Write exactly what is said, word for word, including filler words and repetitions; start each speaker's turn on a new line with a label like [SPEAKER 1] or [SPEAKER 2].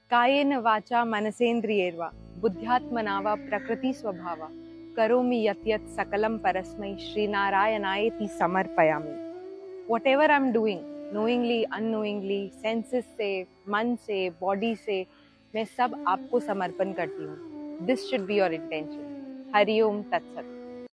[SPEAKER 1] कायेन वाचा मनसेन्द्रियैर्वा बुद्ध्यात्मना प्रकृति स्वभावा करोमि यत् यत् सकलम परस्मै श्री नारायणायेति समर्पयामि। Whatever I'm doing, knowingly, unknowingly, senses से, मन से, body से, मैं सब आपको समर्पण करती हूँ। This should be your intention. Hari ओम तत्सत।